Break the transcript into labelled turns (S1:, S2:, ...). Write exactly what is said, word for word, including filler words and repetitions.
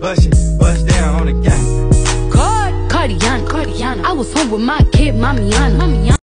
S1: bust it, bust down on the gang.
S2: Card, Cardiana, Cardiana. I was home with my kid, Mamiana, Mamiana.